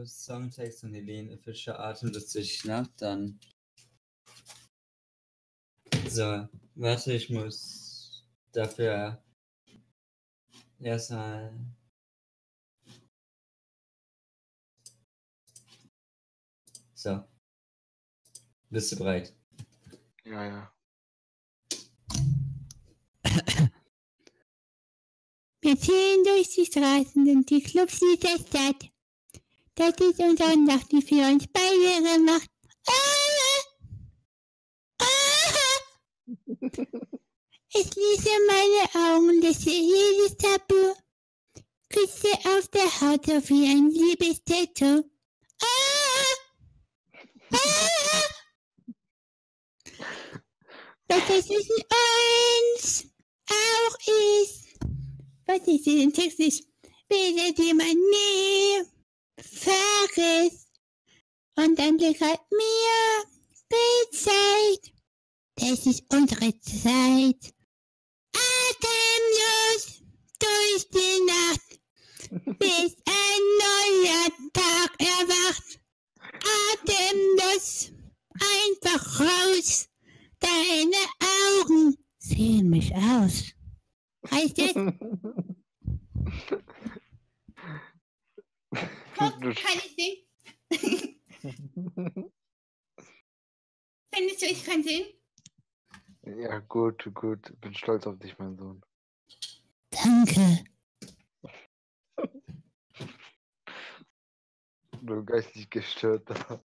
Songtext und Helene Fischer atemlustig nach, dann. So, warte, ich muss dafür erstmal. So. Bist du bereit? Ja. Wir ziehen durch die Straßen und die Clubs dieser Stadt. Das ist unsere Nacht, die für uns beide macht. Ich schließe meine Augen, lösche jedes Tabu. Küsse auf der Haut so wie ein Liebestattoo. Doch das zwischen uns auch ist. Was ist in den Text nicht? Bildet jemand nie vergisst. Und ein Blick hat mir gezeigt, das ist unsere Zeit. Atemlos durch die Nacht, bis ein neuer Tag erwacht. Atemlos, einfach raus. Deine Augen sehen mich aus. Heißt es? Kann ich singen? Findest du, ich kann singen? Ja, gut. Bin stolz auf dich, mein Sohn. Danke. Du geistig gestört.